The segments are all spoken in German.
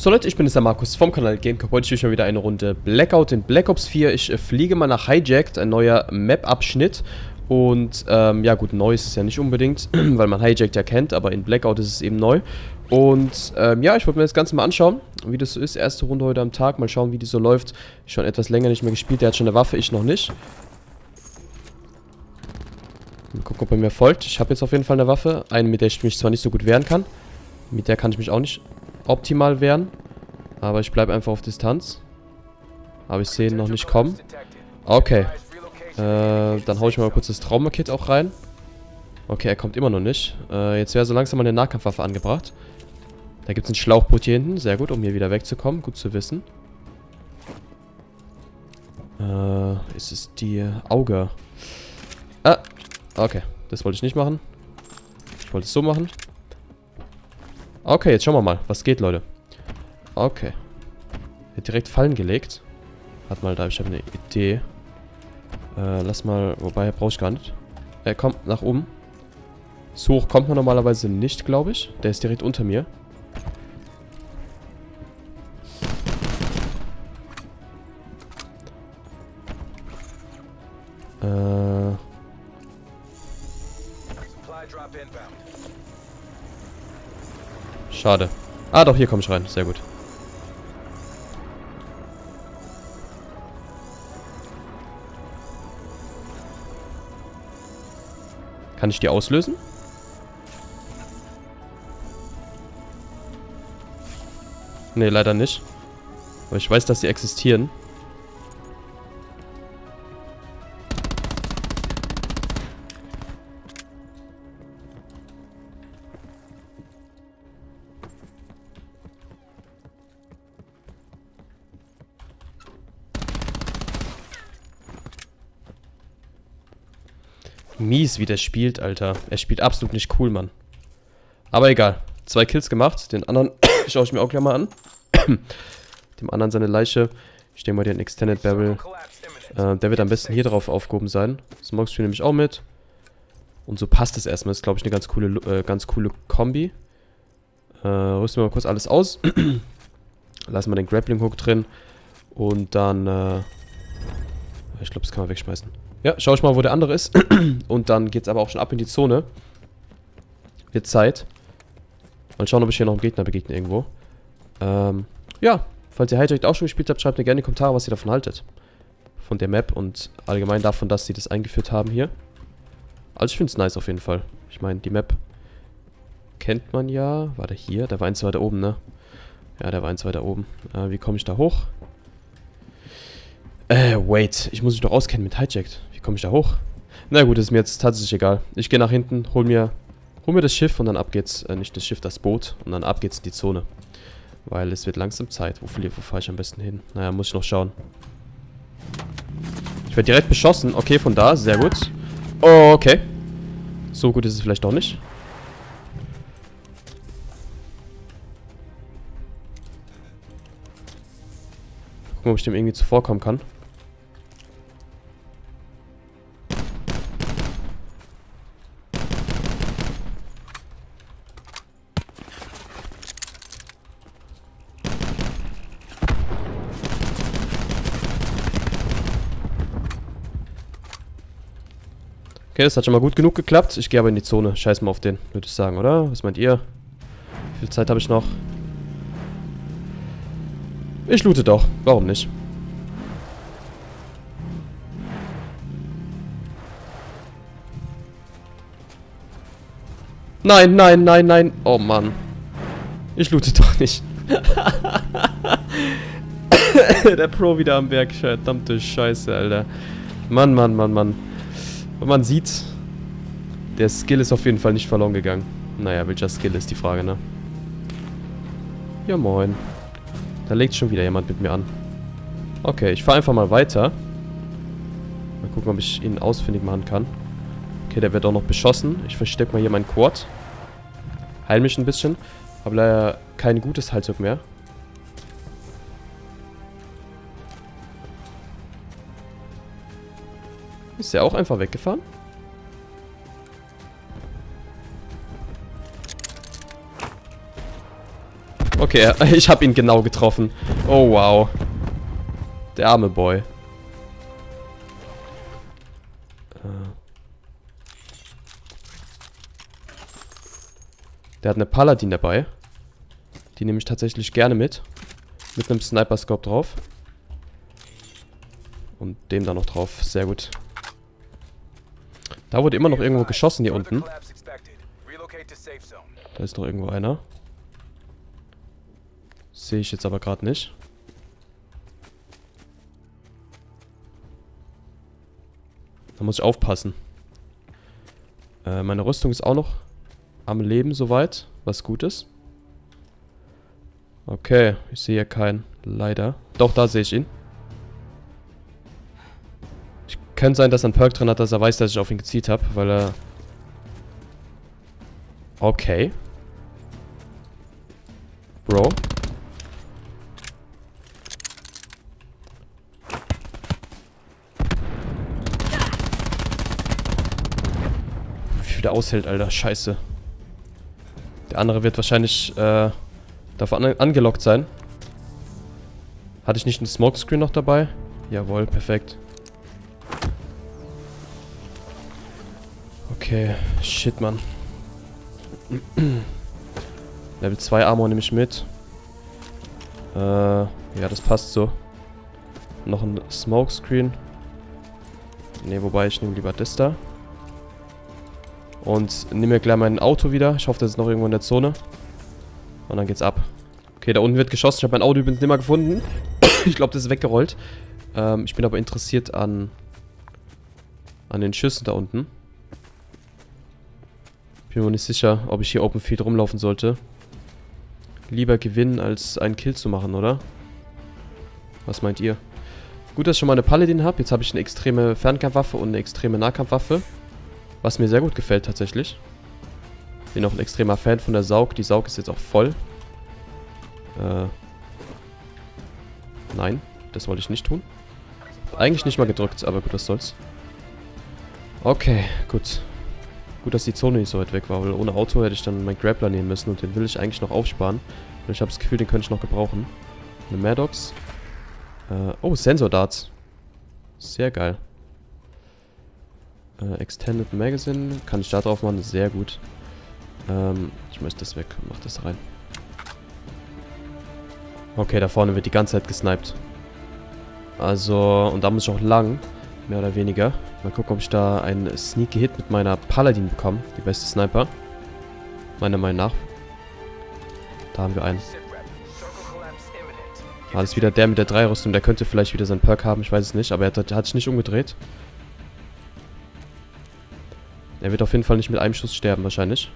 So Leute, ich bin jetzt der Markus vom Kanal Gamecube. Heute spiele ich mal wieder eine Runde Blackout in Black Ops 4. Ich fliege mal nach Hijacked, ein neuer Map-Abschnitt. Und, ja gut, neu ist es ja nicht unbedingt, weil man Hijacked ja kennt, aber in Blackout ist es eben neu. Und, ja, ich wollte mir das Ganze mal anschauen, wie das so ist. Erste Runde heute am Tag, mal schauen, wie die so läuft. Schon etwas länger nicht mehr gespielt, der hat schon eine Waffe, ich noch nicht. Mal gucken, ob er mir folgt. Ich habe jetzt auf jeden Fall eine Waffe, eine, mit der ich mich zwar nicht so gut wehren kann. Mit der kann ich mich auch nicht optimal wehren. Aber ich bleibe einfach auf Distanz. Aber ich sehe ihn noch nicht kommen. Okay. Dann haue ich mal kurz das Trauma-Kit auch rein. Okay, er kommt immer noch nicht. Jetzt wäre so langsam mal eine Nahkampfwaffe angebracht. Da gibt es ein Schlauchboot hier hinten. Sehr gut, um hier wieder wegzukommen. Gut zu wissen. Ist es die Auge? Ah, okay. Das wollte ich nicht machen. Ich wollte es so machen. Okay, jetzt schauen wir mal, was geht, Leute. Okay. Wird direkt Fallen gelegt. Warte mal, ich habe eine Idee. Lass mal, wobei, brauche ich gar nicht. Komm, nach oben. So hoch kommt man normalerweise nicht, glaube ich. Der ist direkt unter mir. Schade. Ah, doch, hier komme ich rein. Sehr gut. Kann ich die auslösen? Nee, leider nicht. Aber ich weiß, dass sie existieren. Mies, wie der spielt, Alter. Er spielt absolut nicht cool, Mann. Aber egal. 2 Kills gemacht. Den anderen schaue ich mir auch gleich mal an. Dem anderen seine Leiche. Ich denke mal, den Extended Barrel. Der wird am besten hier drauf aufgehoben sein. Smoke Screen nehme ich auch mit. Und so passt es erstmal. Das ist, glaube ich, eine ganz coole Kombi. Rüsten wir mal kurz alles aus. Lassen wir den Grappling Hook drin. Und dann, ich glaube, das kann man wegschmeißen. Ja, schau ich mal, wo der andere ist. Und dann geht's aber auch schon ab in die Zone. Wird Zeit. Mal schauen, ob ich hier noch einen Gegner begegne irgendwo. Ja, falls ihr Hijacked auch schon gespielt habt, schreibt mir gerne in die Kommentare, was ihr davon haltet. Von der Map und allgemein davon, dass sie das eingeführt haben hier. Also ich finde es nice auf jeden Fall. Ich meine, die Map kennt man ja. War der hier? Der war eins weiter oben, ne? Ja, der war eins weiter oben. Wie komme ich da hoch? Wait. Ich muss mich doch auskennen mit Hijacked. Wie komme ich da hoch? Na gut, ist mir jetzt tatsächlich egal. Ich gehe nach hinten, hol mir das Schiff und dann ab geht's, nicht das Schiff, das Boot. Und dann ab geht's in die Zone. Weil es wird langsam Zeit. Wo fahre ich am besten hin? Naja, muss ich noch schauen. Ich werde direkt beschossen. Okay, von da. Sehr gut. Oh, okay. So gut ist es vielleicht doch nicht. Gucken, ob ich dem irgendwie zuvorkommen kann. Okay, das hat schon mal gut genug geklappt. Ich gehe aber in die Zone. Scheiß mal auf den, würde ich sagen, oder? Was meint ihr? Wie viel Zeit habe ich noch? Ich loote doch. Warum nicht? Nein, nein, nein, nein. Oh, Mann. Ich loote doch nicht. Der Pro wieder am Berg. Verdammte Scheiße, Alter. Mann, Mann, Mann, Mann. Und man sieht, der Skill ist auf jeden Fall nicht verloren gegangen. Naja, welcher Skill ist die Frage, ne? Ja, moin. Da legt schon wieder jemand mit mir an. Okay, ich fahre einfach mal weiter. Mal gucken, ob ich ihn ausfindig machen kann. Okay, der wird auch noch beschossen. Ich verstecke mal hier meinen Quad. Heil mich ein bisschen. Habe leider kein gutes Heilzeug mehr. Ist der auch einfach weggefahren? Okay, ich habe ihn genau getroffen. Oh, wow. Der arme Boy. Der hat eine Paladin dabei. Die nehme ich tatsächlich gerne mit. Mit einem Sniper-Scope drauf. Und dem da noch drauf. Sehr gut. Da wurde immer noch irgendwo geschossen hier unten. Da ist noch irgendwo einer. Sehe ich jetzt aber gerade nicht. Da muss ich aufpassen. Meine Rüstung ist auch noch am Leben soweit, was gut ist. Okay, ich sehe hier keinen. Leider. Doch, da sehe ich ihn. Könnte sein, dass er einen Perk drin hat, dass er weiß, dass ich auf ihn gezielt habe, weil er... Okay. Bro. Wie viel der aushält, Alter. Scheiße. Der andere wird wahrscheinlich davon angelockt sein. Hatte ich nicht einen Smokescreen noch dabei? Jawohl, perfekt. Okay, shit, Mann. Level 2 Armor nehme ich mit. Ja, das passt so. Noch ein Smokescreen. Ne, wobei, ich nehme lieber das da. Und nehme mir gleich mein Auto wieder. Ich hoffe, das ist noch irgendwo in der Zone. Und dann geht's ab. Okay, da unten wird geschossen. Ich habe mein Auto übrigens nicht mehr gefunden. Ich glaube, das ist weggerollt. Ich bin aber interessiert an den Schüssen da unten. Bin mir nicht sicher, ob ich hier Open Field rumlaufen sollte. Lieber gewinnen, als einen Kill zu machen, oder? Was meint ihr? Gut, dass ich schon mal eine Paladin habe. Jetzt habe ich eine extreme Fernkampfwaffe und eine extreme Nahkampfwaffe. Was mir sehr gut gefällt, tatsächlich. Bin auch ein extremer Fan von der Saug. Die Saug ist jetzt auch voll. Nein, das wollte ich nicht tun. Eigentlich nicht mal gedrückt, aber gut, was soll's. Okay, gut. Gut, dass die Zone nicht so weit weg war, weil ohne Auto hätte ich dann meinen Grappler nehmen müssen und den will ich eigentlich noch aufsparen. Und ich habe das Gefühl, den könnte ich noch gebrauchen. Eine Maddox. Oh, Sensor Darts. Sehr geil. Extended Magazine. Kann ich da drauf machen? Sehr gut. Ich möchte das weg. Mach das rein. Okay, da vorne wird die ganze Zeit gesniped. Also, und da muss ich auch lang. Mehr oder weniger. Mal gucken, ob ich da einen Sneaky Hit mit meiner Paladin bekomme. Die beste Sniper. Meiner Meinung nach. Da haben wir einen. Ah, das ist wieder der mit der 3-Rüstung. Der könnte vielleicht wieder seinen Perk haben. Ich weiß es nicht. Aber er hat sich nicht umgedreht. Er wird auf jeden Fall nicht mit einem Schuss sterben, wahrscheinlich.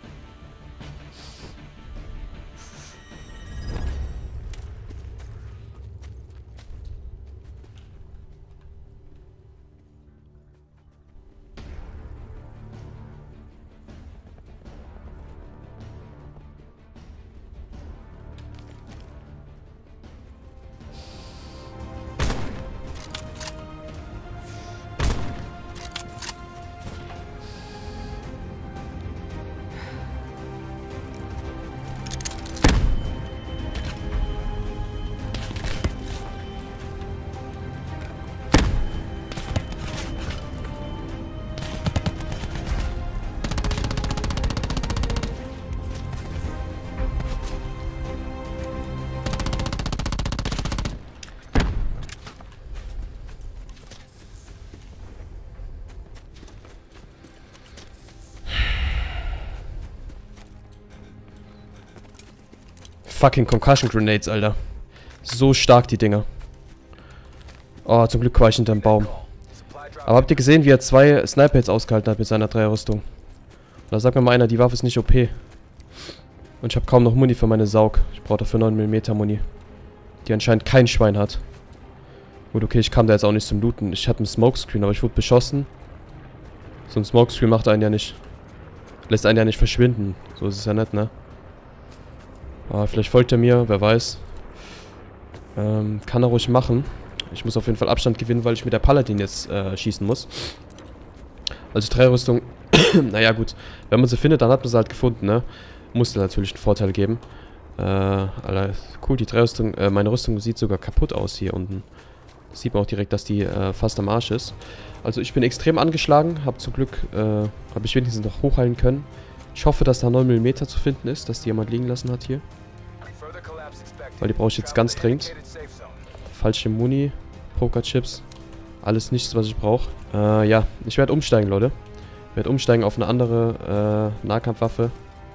Fucking Concussion Grenades, Alter. So stark, die Dinger. Oh, zum Glück war ich hinterm Baum. Aber habt ihr gesehen, wie er 2 Sniper-Hits ausgehalten hat mit seiner 3er-Rüstung? Oder sagt mir mal einer, die Waffe ist nicht OP. Und ich habe kaum noch Muni für meine Saug. Ich brauche dafür 9mm Muni. Die anscheinend kein Schwein hat. Gut, okay, ich kam da jetzt auch nicht zum Looten. Ich hatte einen Smokescreen, aber ich wurde beschossen. So ein Smokescreen macht einen ja nicht. Lässt einen ja nicht verschwinden. So ist es ja nicht, ne? Ah, vielleicht folgt er mir, wer weiß. Kann er ruhig machen. Ich muss auf jeden Fall Abstand gewinnen, weil ich mit der Paladin jetzt schießen muss. Also 3-Rüstung, naja gut. Wenn man sie findet, dann hat man sie halt gefunden, ne? Muss dir natürlich einen Vorteil geben. Alter, cool, die Rüstung, meine Rüstung sieht sogar kaputt aus hier unten. Sieht man auch direkt, dass die fast am Arsch ist. Also ich bin extrem angeschlagen, habe zum Glück, habe ich wenigstens noch hochheilen können. Ich hoffe, dass da 9 mm zu finden ist, dass die jemand liegen lassen hat hier. Weil die brauche ich jetzt ganz dringend. Falsche Muni, Pokerchips, alles nichts, was ich brauche. Ja, ich werde umsteigen, Leute. Ich werde umsteigen auf eine andere Nahkampfwaffe.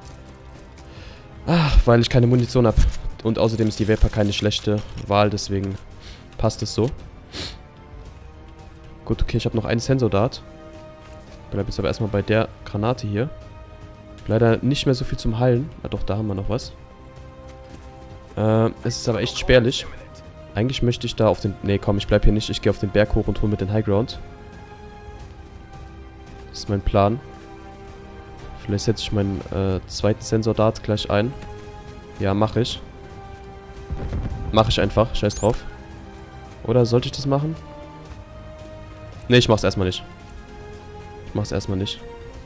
Ach, weil ich keine Munition habe. Und außerdem ist die Vapor keine schlechte Wahl, deswegen passt es so. Gut, okay, ich habe noch einen Sensor-Dart. Bleib jetzt aber erstmal bei der Granate hier. Leider nicht mehr so viel zum Heilen. Ah doch, da haben wir noch was. Es ist aber echt spärlich. Eigentlich möchte ich da auf den... Nee, komm, ich bleib hier nicht. Ich gehe auf den Berg hoch und hole mit den Highground. Das ist mein Plan. Vielleicht setze ich meinen zweiten Sensor-Dart gleich ein. Ja, mache ich. Mache ich einfach. Scheiß drauf. Oder sollte ich das machen? Ne, ich mach's erstmal nicht. Ich mach's erstmal nicht.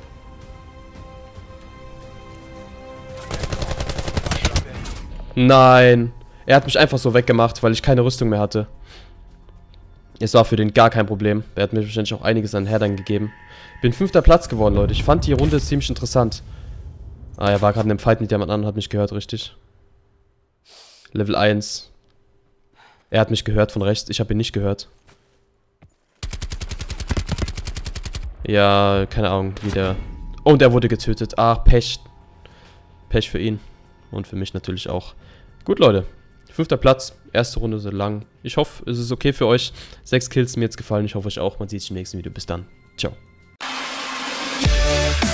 Nein. Er hat mich einfach so weggemacht, weil ich keine Rüstung mehr hatte. Es war für den gar kein Problem. Er hat mir wahrscheinlich auch einiges an Herdern gegeben. Bin 5. Platz geworden, Leute. Ich fand die Runde ziemlich interessant. Ah, er war gerade in einem Fight mit jemand anderem, hat mich gehört, richtig. Level 1. Er hat mich gehört von rechts, ich habe ihn nicht gehört. Ja, keine Ahnung, wie der... Oh, und er wurde getötet. Ach, Pech. Pech für ihn. Und für mich natürlich auch. Gut, Leute. 5. Platz. Erste Runde so lang. Ich hoffe, es ist okay für euch. 6 Kills, mir jetzt gefallen. Ich hoffe euch auch. Man sieht sich im nächsten Video. Bis dann. Ciao.